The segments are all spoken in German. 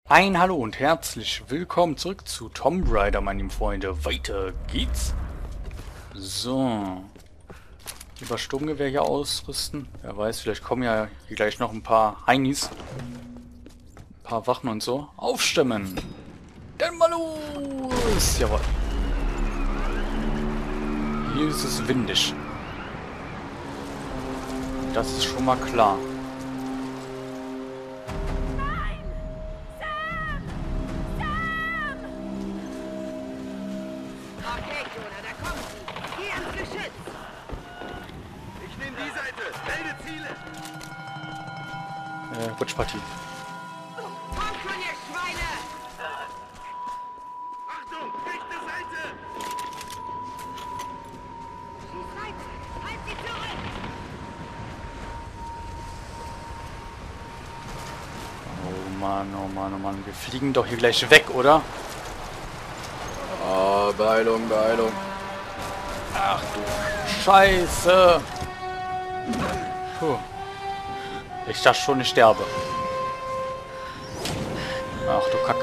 Ein Hallo und herzlich willkommen zurück zu Tomb Raider, meine lieben Freunde. Weiter geht's. So. Lieber Sturmgewehr hier ausrüsten. Wer weiß, vielleicht kommen ja hier gleich noch ein paar Heinis. Ein paar Wachen und so. Aufstimmen. Dann mal los. Jawohl. Hier ist es windig. Das ist schon mal klar. Okay, Jonah, da kommen sie. Geh ans Geschütz. Ich nehme die Seite. Melde Ziele. Rutschpartie. Kommt schon, ihr Schweine! Achtung, rechte Seite. Schieß weiter! Halt sie zurück! Oh Mann, oh Mann, oh Mann. Wir fliegen doch hier gleich weg, oder? Oh, Beeilung, Beeilung. Ach du Scheiße. Puh. Ich dachte schon, ich sterbe. Ach du Kacke.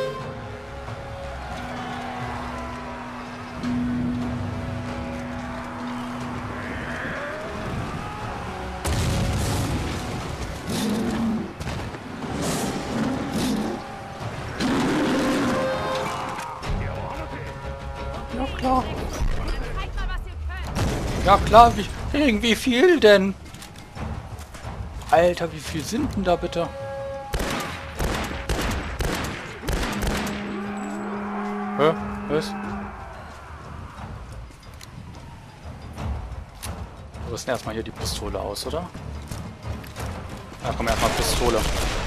Ja klar. Zeigt mal, was ihr könnt! Ja klar, wie viel denn? Alter, wie viel sind denn da bitte? Hä? Was? Wir rüsten erstmal hier die Pistole aus, oder? Ja, komm, erstmal Pistole.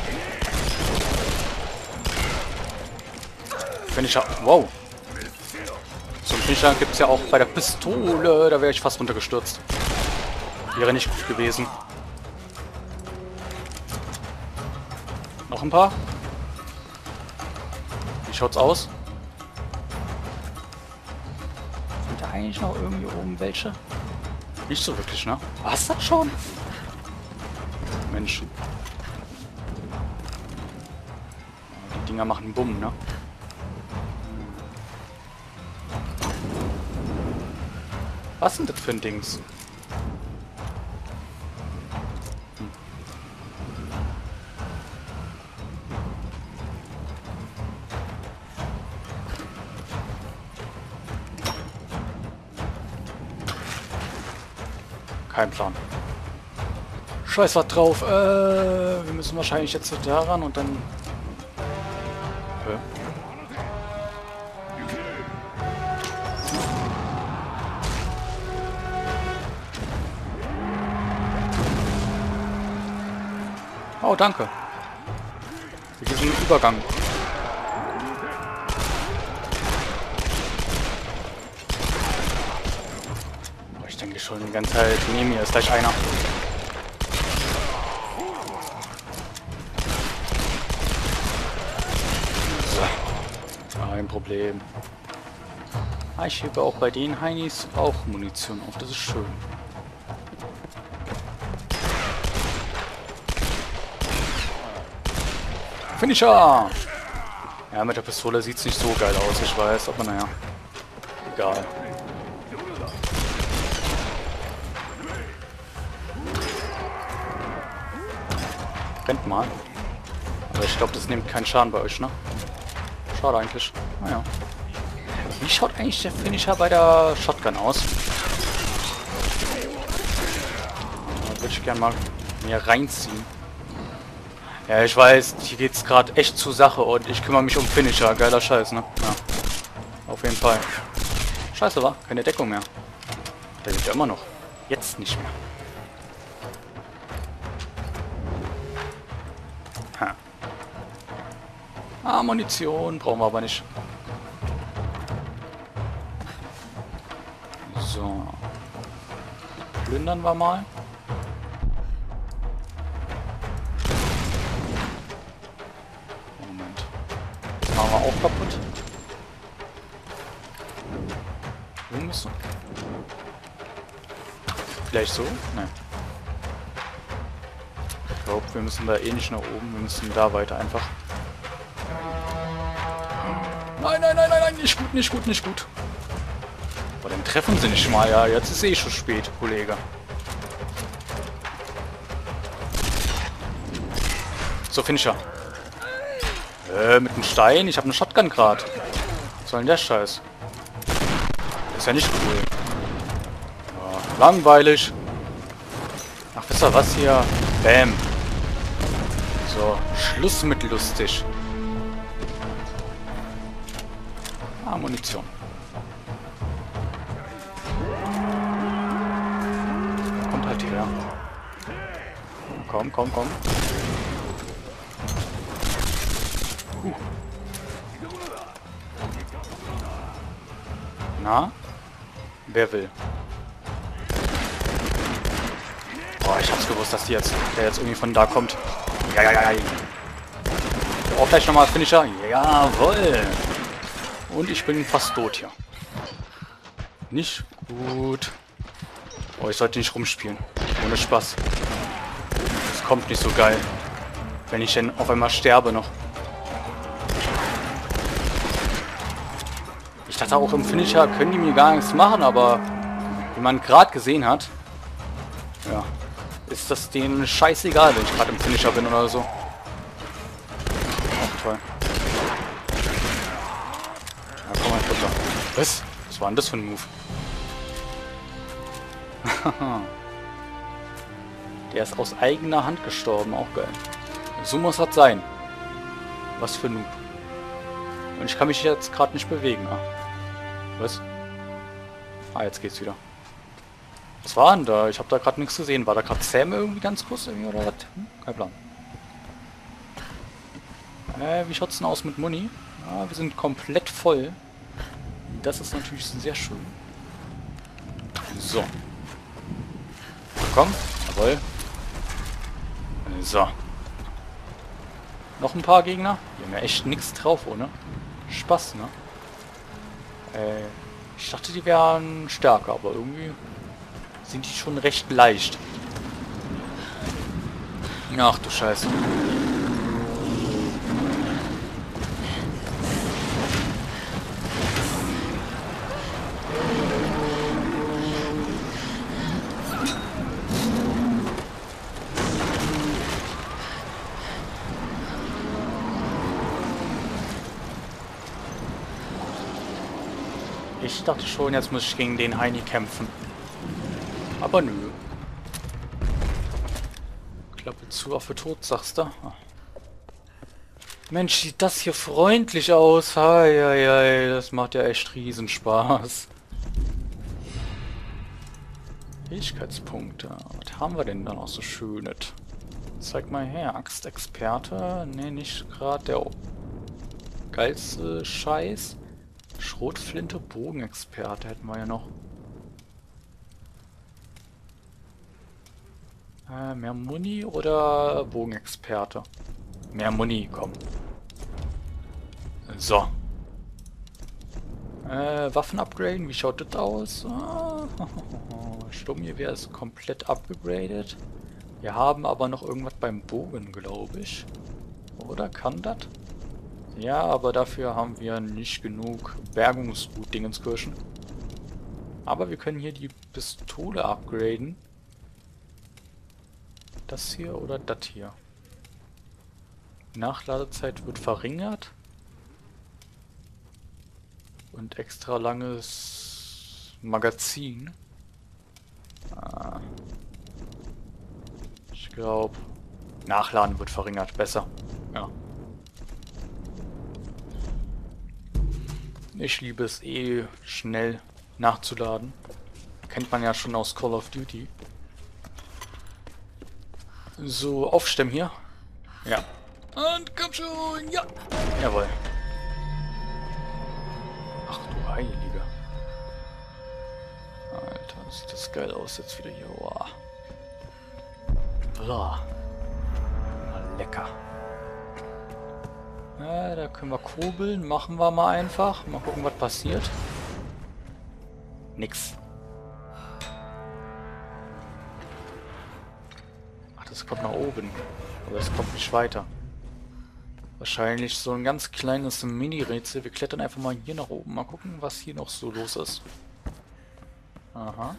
Finisher. Wow. Zum Finisher gibt es ja auch bei der Pistole. Da wäre ich fast runtergestürzt. Wäre nicht gut gewesen. Noch ein paar? Wie schaut's aus? Sind da eigentlich noch irgendwie oben welche? Nicht so wirklich, ne? War's das schon? Mensch. Die Dinger machen Bumm, ne? Was sind das für ein Dings? Kein Plan. Scheiß was drauf. Wir müssen wahrscheinlich jetzt daran und dann... Hä? Oh, danke. Für diesen Übergang. Ich denke schon die ganze Zeit, neben mir ist gleich einer. So. Kein Problem. Ah, ich hebe auch bei den Heinis auch Munition auf, das ist schön. Finisher! Ja, mit der Pistole sieht es nicht so geil aus, ich weiß, aber naja. Egal. Rennt mal. Aber ich glaube, das nimmt keinen Schaden bei euch, ne? Schade eigentlich. Naja. Wie schaut eigentlich der Finisher bei der Shotgun aus? Da würde ich gerne mal mehr reinziehen. Ja, ich weiß, hier geht's gerade echt zur Sache und ich kümmere mich um Finisher. Geiler Scheiß, ne? Ja. Auf jeden Fall. Scheiße, war keine Deckung mehr. Der liegt ja immer noch. Jetzt nicht mehr. Ha. Ah, Munition brauchen wir aber nicht. So. Plündern wir mal. Moment. Das machen wir auch kaputt. Wo müssen? Vielleicht so? Nein. Ich glaube, wir müssen da eh nicht nach oben. Wir müssen da weiter einfach. Nein, nein, nein, nein, nein, nicht gut, nicht gut, nicht gut. Aber dann treffen sie nicht mal, ja. Jetzt ist eh schon spät, Kollege. So, Finisher. Mit einem Stein? Ich habe eine Shotgun gerade. Was soll denn der Scheiß? Ist ja nicht cool. Ja, langweilig. Ach, wisst ihr was hier? Bam. So, Schluss mit lustig. Ah, Munition. Kommt halt hierher. Komm, komm, komm. Na? Wer will? Boah, ich hab's gewusst, dass der jetzt irgendwie von da kommt. Ja, ja, ja. Auch gleich nochmal Finisher. Jawohl. Und ich bin fast tot hier. Nicht gut. Oh, ich sollte nicht rumspielen. Ohne Spaß. Das kommt nicht so geil. Wenn ich denn auf einmal sterbe noch. Ich dachte auch im Finisher können die mir gar nichts machen, aber wie man gerade gesehen hat, ja, ist das denen scheißegal, wenn ich gerade im Finisher bin oder so. Auch toll. Ja, komm mal runter. Was? Was war denn das für ein Move? Der ist aus eigener Hand gestorben, auch geil. So muss das sein. Was für ein Noob. Und ich kann mich jetzt gerade nicht bewegen. Ah. Was? Ah, jetzt geht's wieder. Was war denn da? Ich habe da gerade nichts gesehen. War da gerade Sam irgendwie ganz kurz irgendwie oder was? Kein Plan. Wie schaut's denn aus mit Muni? Ja, wir sind komplett voll. Das ist natürlich sehr schön. So. Komm. Jawohl. So. Noch ein paar Gegner. Die haben ja echt nichts drauf, ohne Spaß, ne? Ich dachte, die wären stärker, aber irgendwie sind die schon recht leicht. Ach du Scheiße. Ich dachte schon, jetzt muss ich gegen den Heini kämpfen. Aber nö. Klappe zu, auf für tot, sagst du? Ah. Mensch, sieht das hier freundlich aus. Hei, hei, hei, das macht ja echt Riesenspaß. Fähigkeitspunkte. Was haben wir denn da noch so Schönes? Zeig mal her. Axtexperte. Ne, nicht gerade der geilste Scheiß. Schrotflinte, Bogenexperte hätten wir ja noch. Mehr Muni oder Bogenexperte? Mehr Muni, komm. So. Waffen upgraden, wie schaut das aus? Sturmgewehr ist komplett upgegradet. Wir haben aber noch irgendwas beim Bogen, glaube ich. Oder kann das? Ja, aber dafür haben wir nicht genug Bergungsgut-Dingenskirchen. Aber wir können hier die Pistole upgraden. Das hier oder das hier. Nachladezeit wird verringert. Und extra langes Magazin. Ich glaube, Nachladen wird verringert. Besser. Ja. Ich liebe es eh, schnell nachzuladen. Kennt man ja schon aus Call of Duty. So, aufstemmen hier. Ja. Und komm schon, ja. Jawohl. Ach du Heilige. Alter, sieht das geil aus jetzt wieder hier. Boah. Blah. Na, lecker. Ja, da können wir kurbeln. Machen wir mal einfach. Mal gucken, was passiert. Nix. Ach, das kommt nach oben. Aber es kommt nicht weiter. Wahrscheinlich so ein ganz kleines Mini-Rätsel. Wir klettern einfach mal hier nach oben. Mal gucken, was hier noch so los ist. Aha.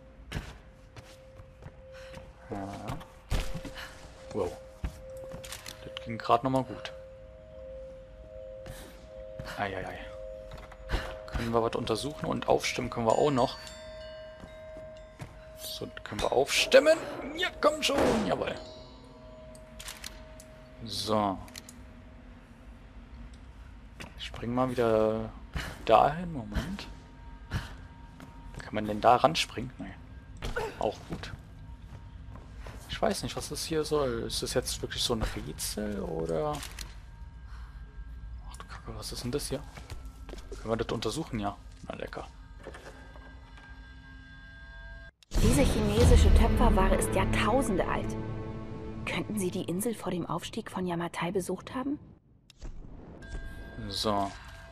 Ja. Wow. Das ging gerade nochmal gut. Eieiei. Können wir was untersuchen und aufstimmen können wir auch noch. So, können wir aufstimmen. Ja, komm schon. Jawohl. So. Ich spring mal wieder dahin. Moment. Kann man denn da ranspringen? Nee. Auch gut. Ich weiß nicht, was das hier soll. Ist das jetzt wirklich so ein Rätsel oder... Ach du Kacke, was ist denn das hier? Können wir das untersuchen? Ja. Na lecker. Diese chinesische Töpferware ist Jahrtausende alt. Könnten Sie die Insel vor dem Aufstieg von Yamatai besucht haben? So.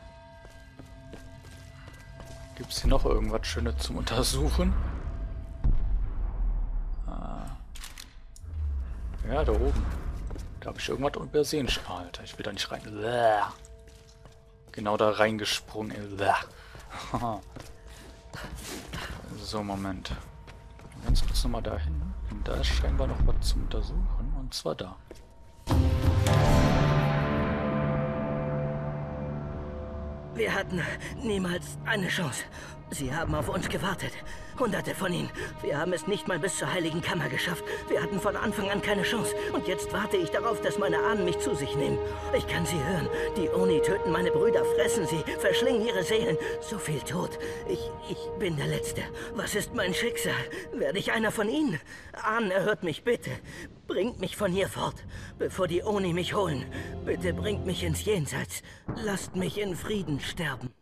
Gibt es hier noch irgendwas Schönes zum Untersuchen? Ja, da oben. Da habe ich irgendwas übersehen. Alter, ich will da nicht rein. Genau da reingesprungen. So, Moment. Ganz kurz nochmal dahin. Und da ist scheinbar noch was zum Untersuchen. Und zwar da. Wir hatten niemals eine Chance. Sie haben auf uns gewartet. Hunderte von ihnen. Wir haben es nicht mal bis zur Heiligen Kammer geschafft. Wir hatten von Anfang an keine Chance. Und jetzt warte ich darauf, dass meine Ahnen mich zu sich nehmen. Ich kann sie hören. Die Oni töten meine Brüder, fressen sie, verschlingen ihre Seelen. So viel Tod. Ich bin der Letzte. Was ist mein Schicksal? Werde ich einer von ihnen? Ahnen, erhört mich bitte. Bringt mich von hier fort, bevor die Oni mich holen. Bitte bringt mich ins Jenseits. Lasst mich in Frieden sterben.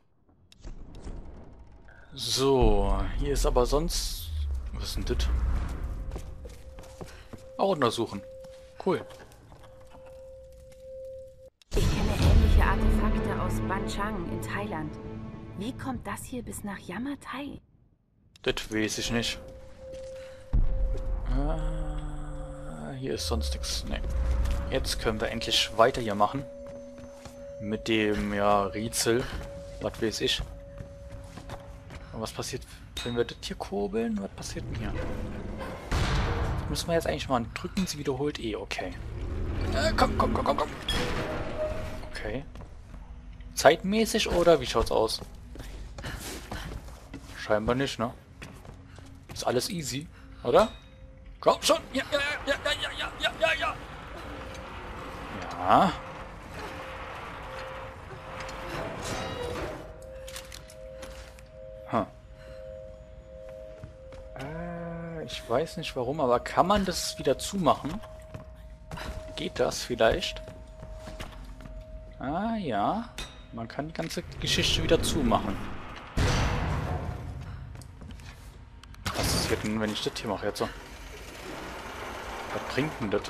So, hier ist aber sonst... Was ist denn das? Auch untersuchen. Cool. Ich kenne ähnliche Artefakte aus Banchang in Thailand. Wie kommt das hier bis nach Yamatai? Das weiß ich nicht. Hier ist sonst nichts. Nee. Jetzt können wir endlich weiter hier machen. Mit dem, ja, Rätsel. Was weiß ich. Und was passiert, wenn wir das hier kurbeln? Was passiert denn hier? Das müssen wir jetzt eigentlich mal drücken. Sie wiederholt eh. Okay. Komm. Okay. Zeitmäßig oder wie schaut's aus? Scheinbar nicht, ne? Ist alles easy, oder? Komm schon! Ja. Ja. Ich weiß nicht warum, aber kann man das wieder zumachen? Geht das vielleicht? Ah ja. Man kann die ganze Geschichte wieder zumachen. Was ist hier denn, wenn ich das hier mache jetzt so? Was bringt denn das?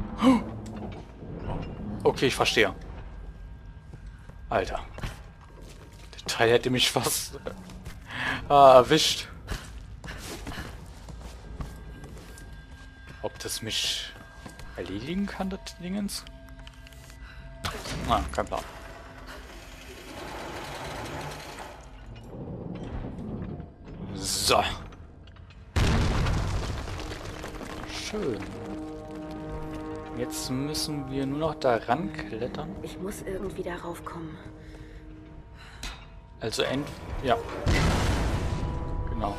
Okay, ich verstehe. Alter. Der Teil hätte mich fast erwischt. Ob das mich erledigen kann, das Dingens? Ah, kein Plan. So. Schön. Jetzt müssen wir nur noch da ranklettern. Ich muss irgendwie darauf kommen. Also ja. Genau.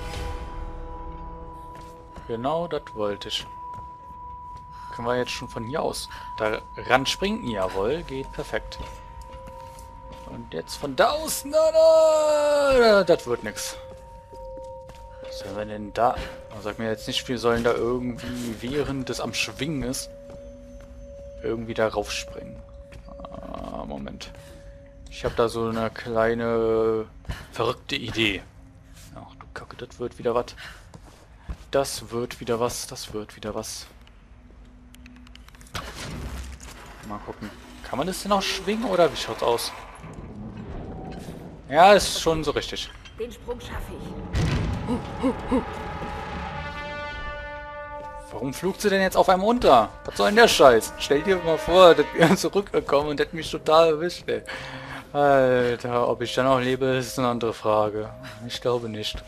Genau, das wollte ich. Können wir jetzt schon von hier aus da ran springen? Jawohl, geht perfekt. Und jetzt von da aus... Na, das wird nix. Was sollen wir denn da... Sag mir jetzt nicht, wir sollen da irgendwie, während es am Schwingen ist, irgendwie da raufspringen. Moment. Ich habe da so eine kleine verrückte Idee. Ach du Kacke, das wird wieder was. Das wird wieder was. Mal gucken. Kann man das denn auch schwingen oder wie schaut's aus? Ja, ist schon so richtig. Den Sprung schaffe ich. Warum flugt sie denn jetzt auf einem unter? Was soll denn der Scheiß? Stell dir mal vor, das wäre zurückgekommen und hätte mich total erwischt, ey. Alter, ob ich dann noch lebe, ist eine andere Frage. Ich glaube nicht.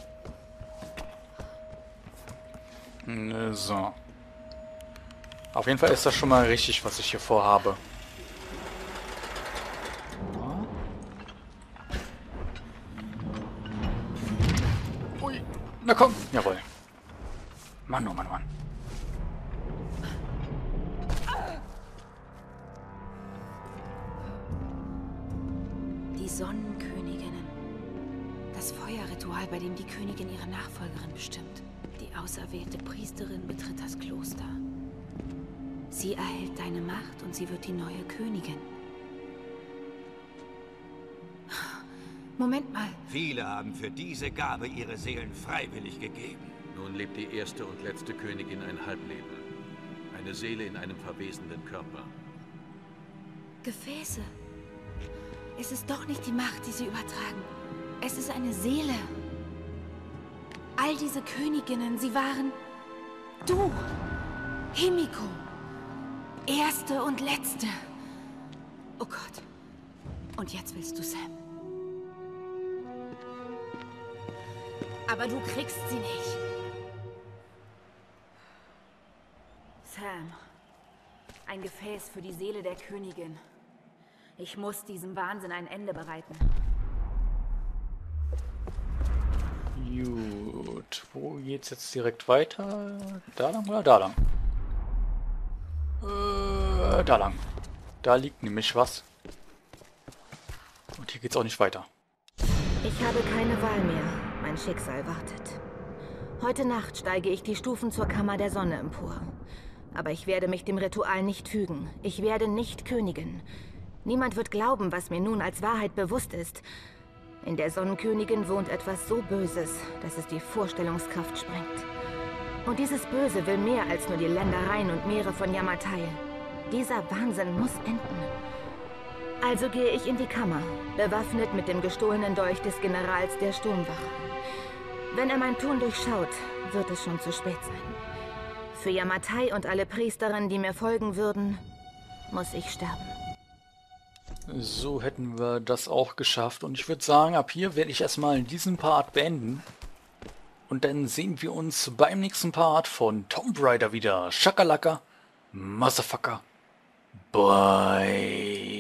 So. Auf jeden Fall ist das schon mal richtig, was ich hier vorhabe. Ui, na komm. Jawohl. Mann, oh Mann, Mann. Die Sonnenköniginnen. Das Feuerritual, bei dem die Königin ihre Nachfolgerin bestimmt. Die auserwählte Priesterin betritt das Kloster. Sie erhält deine Macht und sie wird die neue Königin. Moment mal. Viele haben für diese Gabe ihre Seelen freiwillig gegeben. Nun lebt die erste und letzte Königin ein Halbleben. Eine Seele in einem verwesenden Körper. Gefäße. Es ist doch nicht die Macht, die sie übertragen. Es ist eine Seele. All diese Königinnen, sie waren... Du! Himiko! Erste und letzte. Oh Gott. Und jetzt willst du Sam. Aber du kriegst sie nicht. Sam. Ein Gefäß für die Seele der Königin. Ich muss diesem Wahnsinn ein Ende bereiten. Gut. Wo geht's jetzt direkt weiter? Da lang oder da lang? Da lang. Da liegt nämlich was. Und hier geht's auch nicht weiter. Ich habe keine Wahl mehr. Mein Schicksal wartet. Heute Nacht steige ich die Stufen zur Kammer der Sonne empor. Aber ich werde mich dem Ritual nicht fügen. Ich werde nicht Königin. Niemand wird glauben, was mir nun als Wahrheit bewusst ist. In der Sonnenkönigin wohnt etwas so Böses, dass es die Vorstellungskraft sprengt. Und dieses Böse will mehr als nur die Ländereien und Meere von Yamatai. Dieser Wahnsinn muss enden. Also gehe ich in die Kammer, bewaffnet mit dem gestohlenen Dolch des Generals der Sturmwache. Wenn er mein Tun durchschaut, wird es schon zu spät sein. Für Yamatai und alle Priesterinnen, die mir folgen würden, muss ich sterben. So hätten wir das auch geschafft. Und ich würde sagen, ab hier werde ich erstmal diesen Part beenden. Und dann sehen wir uns beim nächsten Part von Tomb Raider wieder. Shakalaka, Motherfucker. Bye.